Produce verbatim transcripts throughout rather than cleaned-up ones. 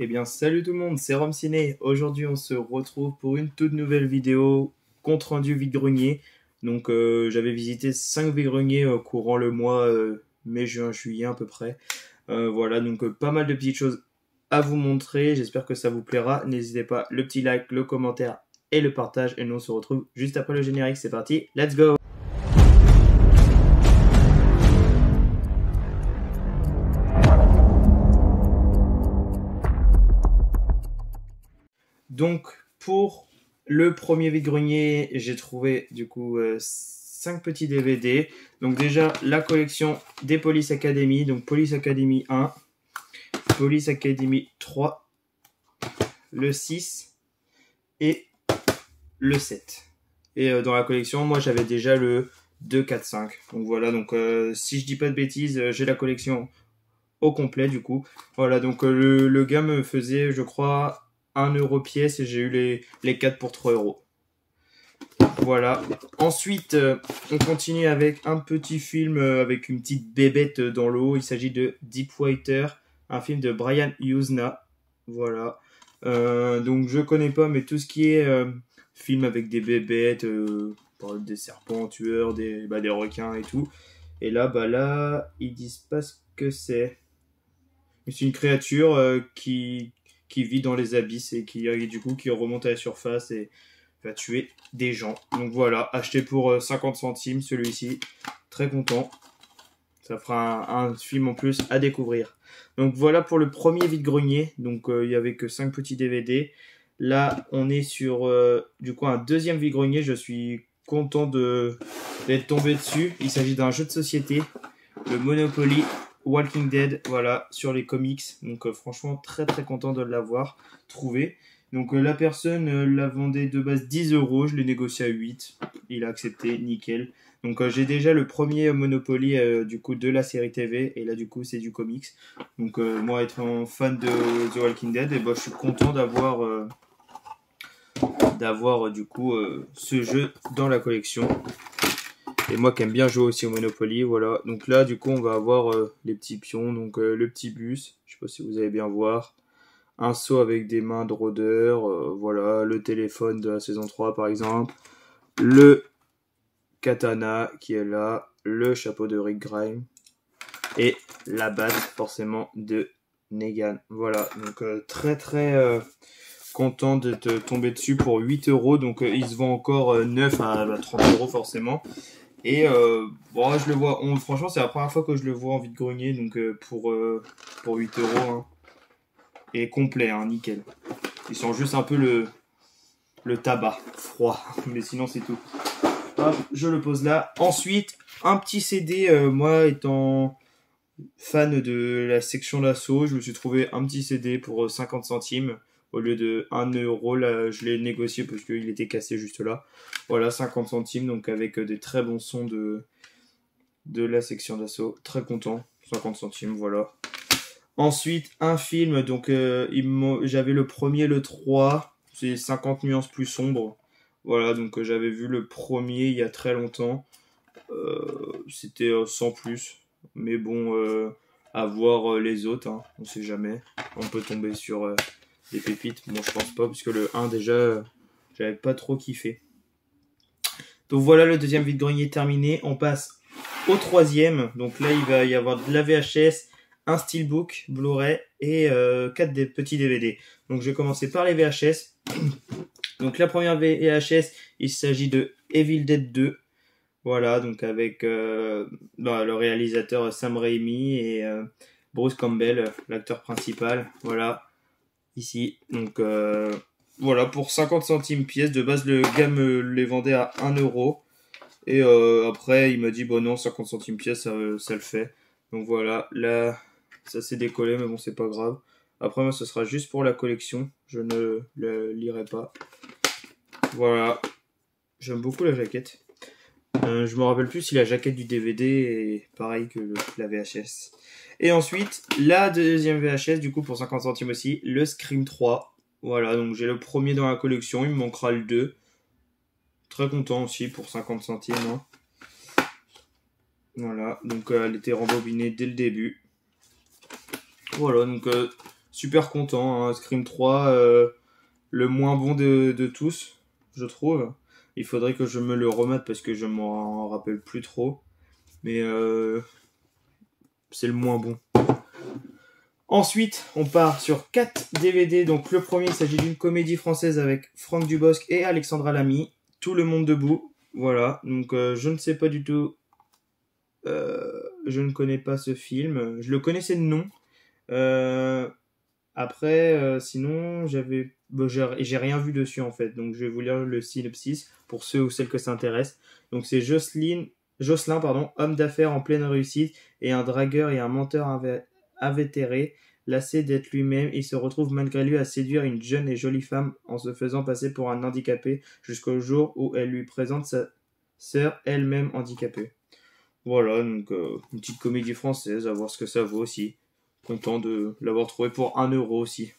Eh bien, salut tout le monde, c'est Rome Ciné. Aujourd'hui, on se retrouve pour une toute nouvelle vidéo compte rendu vide-grenier. Donc, euh, j'avais visité cinq vide-greniers euh, courant le mois euh, mai, juin, juillet à peu près. Euh, voilà, donc euh, pas mal de petites choses à vous montrer. J'espère que ça vous plaira. N'hésitez pas, le petit like, le commentaire et le partage. Et nous, on se retrouve juste après le générique. C'est parti, let's go! Donc, pour le premier vide-grenier, j'ai trouvé du coup euh, cinq petits D V D. Donc déjà, la collection des Police Academy. Donc Police Academy un, Police Academy trois, le six et le sept. Et euh, dans la collection, moi j'avais déjà le deux, quatre, cinq. Donc voilà, donc euh, si je dis pas de bêtises, euh, j'ai la collection au complet du coup. Voilà, donc euh, le, le gars me faisait, je crois, un euro pièce et j'ai eu les, les quatre pour trois euros. Voilà. Ensuite, euh, on continue avec un petit film euh, avec une petite bébête euh, dans l'eau. Il s'agit de Deep Water, un film de Brian Yuzna. Voilà. Euh, donc je connais pas, mais tout ce qui est euh, film avec des bébêtes, euh, des serpents tueurs, des, bah, des requins et tout. Et là, bah là, ils disent pas ce que c'est. C'est une créature euh, qui, qui vit dans les abysses et qui, et du coup, qui remonte à la surface et va tuer des gens. Donc voilà, acheté pour euh, cinquante centimes celui-ci. Très content. Ça fera un, un film en plus à découvrir. Donc voilà pour le premier vide-grenier. Donc euh, il n'y avait que cinq petits D V D. Là, on est sur euh, du coup un deuxième vide-grenier. Je suis content de, d'être tombé dessus. Il s'agit d'un jeu de société, le Monopoly Walking Dead, voilà, sur les comics. Donc euh, franchement, très très content de l'avoir trouvé. Donc euh, la personne euh, la vendait de base dix euros, je l'ai négocié à huit. Il a accepté, nickel. Donc euh, j'ai déjà le premier Monopoly euh, du coup de la série T V et là du coup c'est du comics. Donc euh, moi étant fan de The Walking Dead, et bah, je suis content d'avoir euh, d'avoir euh, du coup euh, ce jeu dans la collection. Et moi qui aime bien jouer aussi au Monopoly, voilà. Donc là, du coup, on va avoir euh, les petits pions, donc euh, le petit bus, je sais pas si vous allez bien voir. Un seau avec des mains de rôdeur, euh, voilà. Le téléphone de la saison trois, par exemple. Le katana qui est là. Le chapeau de Rick Grimes. Et la batte, forcément, de Negan. Voilà, donc euh, très très euh, content de te tomber dessus pour huit euros. Donc euh, il se vend encore euh, neuf à, à trente euros, forcément. Et euh, bon, je le vois, on, franchement, c'est la première fois que je le vois en vide-grenier, donc euh, pour, euh, pour huit euros. Hein. Et complet, hein, nickel. Ils sent juste un peu le, le tabac froid, mais sinon c'est tout. Hop, je le pose là. Ensuite, un petit C D, euh, moi étant fan de la section d'assaut, je me suis trouvé un petit C D pour cinquante centimes. Au lieu de un euro, là, je l'ai négocié parce qu'il était cassé juste là. Voilà, cinquante centimes, donc avec des très bons sons de, de la section d'assaut. Très content, cinquante centimes, voilà. Ensuite, un film, donc euh, j'avais le premier, le trois, c'est cinquante nuances plus sombres. Voilà, donc euh, j'avais vu le premier il y a très longtemps. Euh, C'était euh, sans plus. Mais bon, euh, à voir euh, les autres, hein, on sait jamais. On peut tomber sur... Euh, des pépites, bon je pense pas parce que le un déjà euh, j'avais pas trop kiffé. Donc voilà, le deuxième vide-grenier terminé. On passe au troisième. Donc là il va y avoir de la V H S, un steelbook Blu-ray et euh, quatre des petits D V D. Donc je vais commencer par les V H S. Donc la première V H S, il s'agit de Evil Dead deux. Voilà, donc avec euh, bah, le réalisateur Sam Raimi et euh, Bruce Campbell, l'acteur principal. Voilà. Ici, donc euh, voilà, pour cinquante centimes pièce. De base, le gars me les vendait à un euro. Et euh, après, il m'a dit, bon non, cinquante centimes pièce, ça, ça le fait. Donc voilà, là, ça s'est décollé, mais bon, c'est pas grave. Après, moi, ce sera juste pour la collection. Je ne le lirai pas. Voilà, j'aime beaucoup la jaquette. Euh, je me rappelle plus si la jaquette du D V D est pareil que le, la V H S. Et ensuite, la deuxième V H S, du coup, pour cinquante centimes aussi, le Scream trois. Voilà, donc j'ai le premier dans la collection, il me manquera le deux. Très content aussi pour cinquante centimes. Hein. Voilà, donc euh, elle était rembobinée dès le début. Voilà, donc euh, super content, hein. Scream trois, euh, le moins bon de, de tous, je trouve. Il faudrait que je me le remette parce que je m'en rappelle plus trop. Mais euh, c'est le moins bon. Ensuite, on part sur quatre D V D. Donc le premier, il s'agit d'une comédie française avec Franck Dubosc et Alexandra Lamy. Tout le monde debout. Voilà. Donc euh, je ne sais pas du tout. Euh, je ne connais pas ce film. Je le connaissais de nom. Euh, après, euh, sinon, j'avais, bon, j'ai, j'ai rien vu dessus en fait. Donc je vais vous lire le synopsis pour ceux ou celles que ça intéresse. Donc c'est Jocelyne, Jocelyn, pardon, homme d'affaires en pleine réussite et un dragueur et un menteur invé- invétéré. Lassé d'être lui-même, il se retrouve malgré lui à séduire une jeune et jolie femme en se faisant passer pour un handicapé jusqu'au jour où elle lui présente sa sœur elle-même handicapée. Voilà, donc euh, une petite comédie française, à voir ce que ça vaut aussi. Content de l'avoir trouvé pour un euro aussi.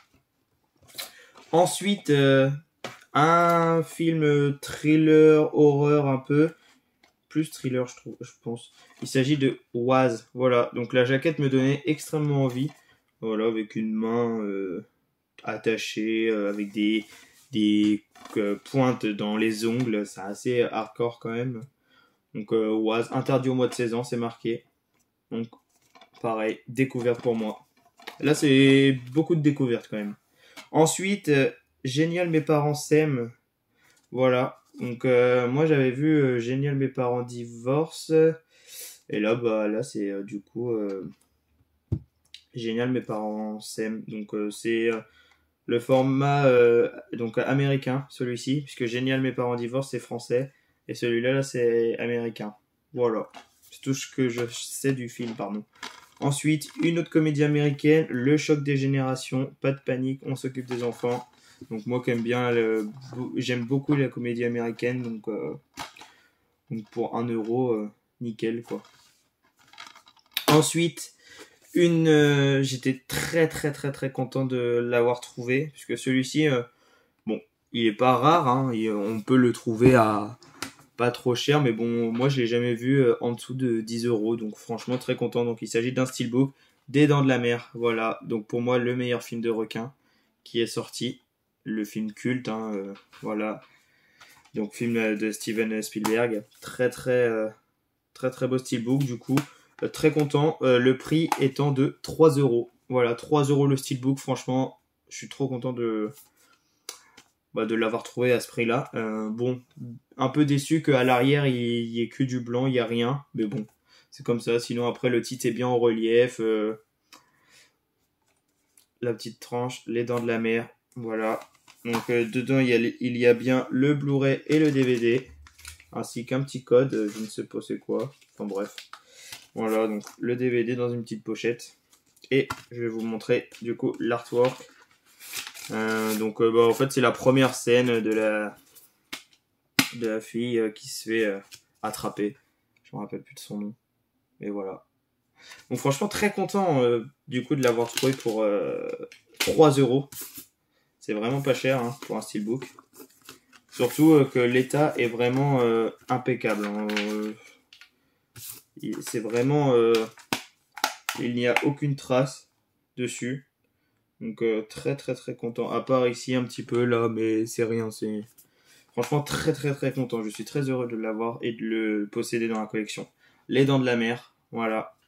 Ensuite, euh, un film thriller, horreur un peu. Plus thriller, je trouve, je pense. Il s'agit de Oise. Voilà, donc la jaquette me donnait extrêmement envie. Voilà, avec une main euh, attachée, euh, avec des, des euh, pointes dans les ongles. C'est assez hardcore quand même. Donc euh, Oise, interdit au moins de seize ans, c'est marqué. Donc pareil, découverte pour moi. Là, c'est beaucoup de découvertes quand même. Ensuite, euh, Génial, mes parents s'aiment. Voilà. Donc euh, moi, j'avais vu euh, Génial, mes parents divorcent. Et là, bah là, c'est euh, du coup euh, Génial, mes parents s'aiment. Donc euh, c'est euh, le format euh, donc américain, celui-ci, puisque Génial, mes parents divorcent, c'est français. Et celui-là, là, c'est américain. Voilà. C'est tout ce que je sais du film, pardon. Ensuite, une autre comédie américaine, Le choc des générations, pas de panique, on s'occupe des enfants. Donc moi qui aime bien, le, j'aime beaucoup la comédie américaine, donc, euh, donc pour un euro, euh, nickel quoi. Ensuite, une, euh, j'étais très très très très content de l'avoir trouvé, puisque celui-ci, euh, bon, il est pas rare, hein, il, on peut le trouver à pas trop cher, mais bon, moi je l'ai jamais vu euh, en dessous de dix euros, donc franchement très content. Donc il s'agit d'un steelbook, Des Dents de la Mer, voilà. Donc pour moi le meilleur film de requin qui est sorti, le film culte, hein, euh, voilà. Donc film de Steven Spielberg, très très euh, très très beau steelbook du coup, euh, très content. Euh, le prix étant de trois euros, voilà, trois euros le steelbook, franchement, je suis trop content de Bah, de l'avoir trouvé à ce prix-là. Euh, bon, un peu déçu qu'à l'arrière, il n'y ait que du blanc, il n'y a rien. Mais bon, c'est comme ça. Sinon, après, le titre est bien en relief. Euh, la petite tranche, les dents de la mer. Voilà. Donc, euh, dedans, il y, a, il y a bien le Blu-ray et le D V D. Ainsi qu'un petit code. Euh, je ne sais pas c'est quoi. Enfin, bref. Voilà, donc le D V D dans une petite pochette. Et je vais vous montrer, du coup, l'artwork. Euh, donc euh, bah, en fait c'est la première scène de la de la fille euh, qui se fait euh, attraper. Je me rappelle plus de son nom. Et voilà. Donc franchement très content euh, du coup de l'avoir trouvé pour euh, trois euros. C'est vraiment pas cher hein, pour un steelbook. Surtout euh, que l'état est vraiment euh, impeccable. Hein. Euh, c'est vraiment euh, il n'y a aucune trace dessus. Donc euh, très très très content. À part ici un petit peu là, mais c'est rien. C'est franchement très très très content. Je suis très heureux de l'avoir et de le posséder dans la collection. Les Dents de la Mer, voilà.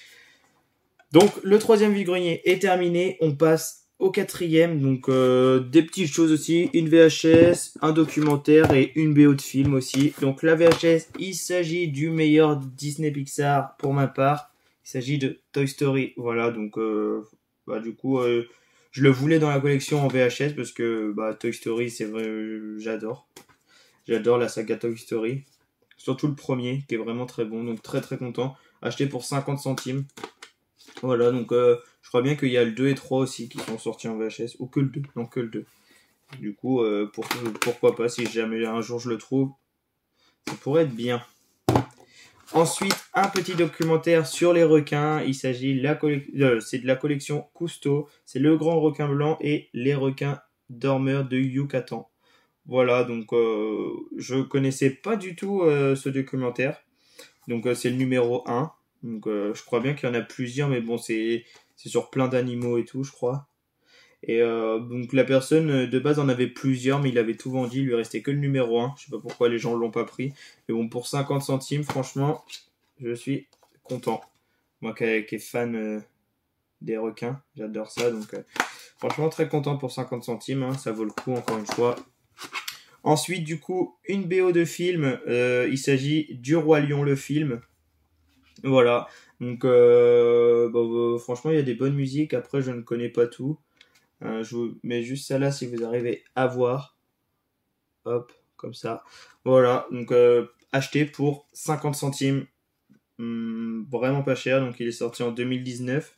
Donc le troisième vide-grenier est terminé. On passe au quatrième. Donc euh, des petites choses aussi. Une V H S, un documentaire et une B O de film aussi. Donc la V H S, il s'agit du meilleur Disney Pixar pour ma part. Il s'agit de Toy Story. Voilà, donc euh, bah, du coup... Euh, je le voulais dans la collection en V H S parce que bah, Toy Story, c'est vrai, j'adore. J'adore la saga Toy Story. Surtout le premier, qui est vraiment très bon. Donc très très content. Acheté pour cinquante centimes. Voilà, donc euh, je crois bien qu'il y a le deux et trois aussi qui sont sortis en V H S. Ou que le deux. Non, que le deux. Du coup, euh, pour, pourquoi pas, si jamais un jour je le trouve, ça pourrait être bien. Ensuite, un petit documentaire sur les requins. Il s'agit de la collec- euh, c'est de la collection Cousteau. C'est le grand requin blanc et les requins dormeurs de Yucatan. Voilà, donc euh, je connaissais pas du tout euh, ce documentaire. Donc euh, c'est le numéro un. Donc euh, je crois bien qu'il y en a plusieurs, mais bon, c'est C'est sur plein d'animaux et tout, je crois. Et euh, donc la personne de base en avait plusieurs, mais il avait tout vendu, il lui restait que le numéro un. Je sais pas pourquoi les gens l'ont pas pris. Mais bon, pour cinquante centimes, franchement, je suis content. Moi qui est fan euh, des requins, j'adore ça. Donc euh, franchement, très content pour cinquante centimes, hein, ça vaut le coup encore une fois. Ensuite, du coup, une B O de film. Euh, il s'agit du Roi Lion, le film. Voilà. Donc, euh, bah, bah, franchement, il y a des bonnes musiques. Après, je ne connais pas tout. Euh, je vous mets juste ça là si vous arrivez à voir. Hop, comme ça. Voilà. Donc, euh, acheté pour cinquante centimes. Hum, vraiment pas cher. Donc, il est sorti en deux mille dix-neuf.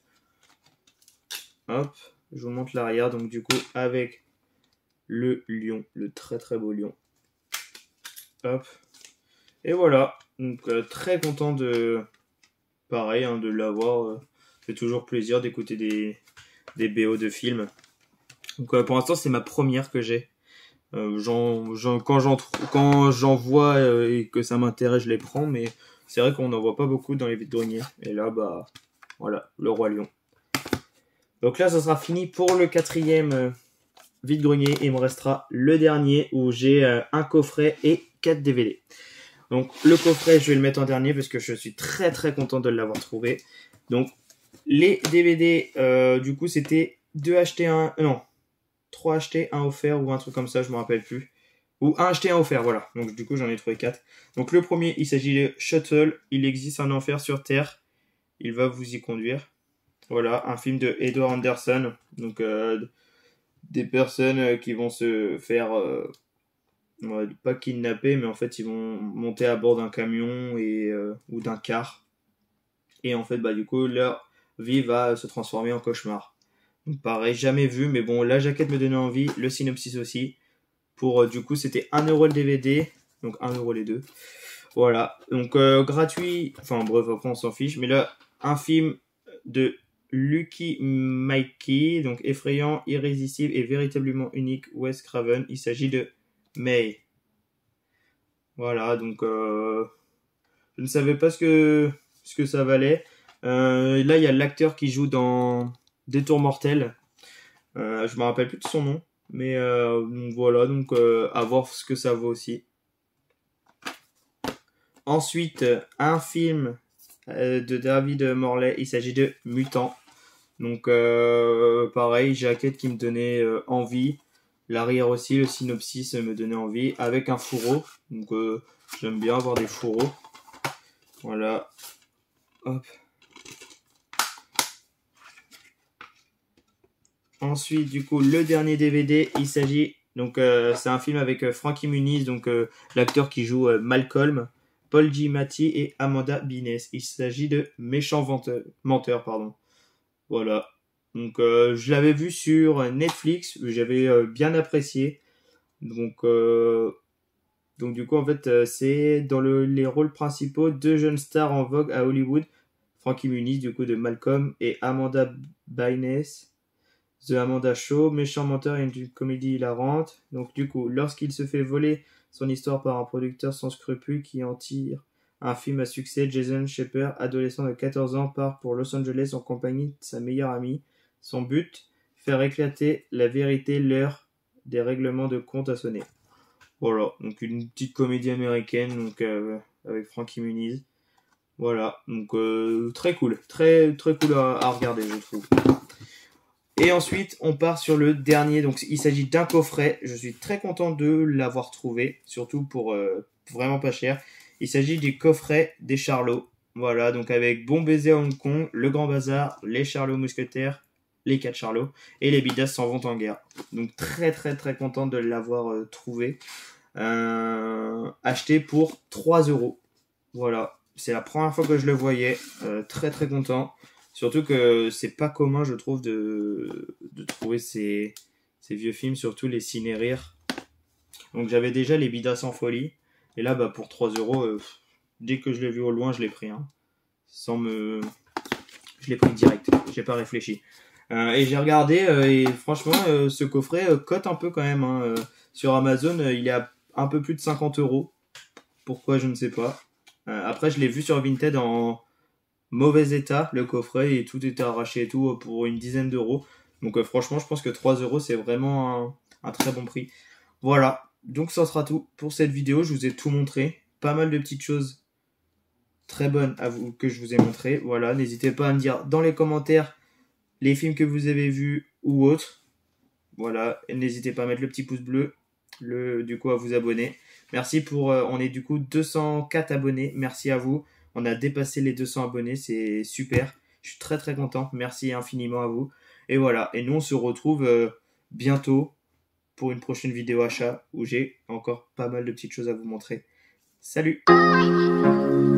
Hop, je vous montre l'arrière. Donc, du coup, avec le lion, le très très beau lion. Hop. Et voilà. Donc, euh, très content de. Pareil, hein, de l'avoir. Euh, fait toujours plaisir d'écouter des, des B O de films. Donc, euh, pour l'instant, c'est ma première que j'ai. Euh, j'en, j'en, quand j'en, quand j'en vois euh, et que ça m'intéresse, je les prends. Mais c'est vrai qu'on n'en voit pas beaucoup dans les vides-greniers. Et là, bah, voilà, le Roi Lion. Donc là, ça sera fini pour le quatrième euh, vide-grenier. Et il me restera le dernier où j'ai euh, un coffret et quatre D V D. Donc le coffret, je vais le mettre en dernier parce que je suis très très content de l'avoir trouvé. Donc les D V D, euh, du coup, c'était deux achetés, un... Euh, non, trois achetés, un offert ou un truc comme ça, je me rappelle plus. Ou un acheté, un offert, voilà. Donc du coup, j'en ai trouvé quatre. Donc le premier, il s'agit de Shuttle. Il existe un enfer sur Terre. Il va vous y conduire. Voilà, un film de Edward Anderson. Donc euh, des personnes qui vont se faire... Euh, Ouais, pas kidnappés, mais en fait ils vont monter à bord d'un camion et, euh, ou d'un car. Et en fait, bah du coup, leur vie va se transformer en cauchemar. Donc pareil, jamais vu, mais bon, la jaquette me donnait envie, le synopsis aussi. Pour euh, du coup, c'était un euro le D V D, donc un euro les deux. Voilà, donc euh, gratuit, enfin bref, après on s'en fiche. Mais là, un film de Lucky Mikey, donc effrayant, irrésistible et véritablement unique, Wes Craven. Il s'agit de May. Voilà, donc euh, je ne savais pas ce que, ce que ça valait. Euh, là, il y a l'acteur qui joue dans Détour mortel. Euh, je me rappelle plus de son nom. Mais euh, donc voilà, donc euh, à voir ce que ça vaut aussi. Ensuite, un film euh, de David Morley. Il s'agit de Mutant. Donc euh, pareil, jaquette qui me donnait euh, envie. L'arrière aussi, le synopsis me donnait envie. Avec un fourreau. Donc euh, j'aime bien avoir des fourreaux. Voilà. Hop. Ensuite, du coup, le dernier D V D, il s'agit... Donc euh, c'est un film avec euh, Frankie Muniz, donc euh, l'acteur qui joue euh, Malcolm, Paul Giamatti et Amanda Bynes. Il s'agit de Méchant Venteur, menteur, pardon. Voilà. Donc euh, je l'avais vu sur Netflix, j'avais euh, bien apprécié. Donc, euh, donc du coup en fait euh, c'est dans le, les rôles principaux deux jeunes stars en vogue à Hollywood, Frankie Muniz du coup de Malcolm et Amanda Bynes, The Amanda Show, méchant menteur et une comédie hilarante. Donc du coup lorsqu'il se fait voler son histoire par un producteur sans scrupules qui en tire un film à succès, Jason Shepard, adolescent de quatorze ans, part pour Los Angeles en compagnie de sa meilleure amie. Son but, faire éclater la vérité, l'heure des règlements de compte à sonner. Voilà, donc une petite comédie américaine donc euh, avec Frankie Muniz. Voilà, donc euh, très cool, très très cool à, à regarder je trouve. Et ensuite, on part sur le dernier. Donc, il s'agit d'un coffret. Je suis très content de l'avoir trouvé, surtout pour euh, vraiment pas cher. Il s'agit du coffret des Charlots. Voilà, donc avec Bon Baiser à Hong Kong, Le Grand Bazar, Les Charlots Mousquetaires, Les Quatre Charlots et Les Bidas s'en vont en guerre. Donc, très très très content de l'avoir euh, trouvé. Euh, acheté pour trois euros. Voilà, c'est la première fois que je le voyais. Euh, très très content. Surtout que c'est pas commun, je trouve, de, de trouver ces, ces vieux films, surtout les ciné-rires. Donc j'avais déjà les Bidas en folie. Et là, bah, pour trois euros, euh, dès que je l'ai vu au loin, je l'ai pris. Hein, sans me... Je l'ai pris direct, j'ai pas réfléchi. Euh, et j'ai regardé, euh, et franchement, euh, ce coffret euh, cote un peu quand même. Hein, euh, sur Amazon, euh, il est à un peu plus de cinquante euros. Pourquoi, je ne sais pas. Euh, après, je l'ai vu sur Vinted en... mauvais état, le coffret, et tout était arraché et tout pour une dizaine d'euros. Donc euh, franchement, je pense que trois euros, c'est vraiment un, un très bon prix. Voilà, donc ça sera tout pour cette vidéo. Je vous ai tout montré. Pas mal de petites choses très bonnes à vous que je vous ai montré. Voilà, n'hésitez pas à me dire dans les commentaires les films que vous avez vus ou autres. Voilà, et n'hésitez pas à mettre le petit pouce bleu, le, du coup à vous abonner. Merci pour, euh, on est du coup deux cent quatre abonnés. Merci à vous. On a dépassé les deux cents abonnés, c'est super. Je suis très très content. Merci infiniment à vous. Et voilà, et nous on se retrouve euh, bientôt pour une prochaine vidéo achat où j'ai encore pas mal de petites choses à vous montrer. Salut!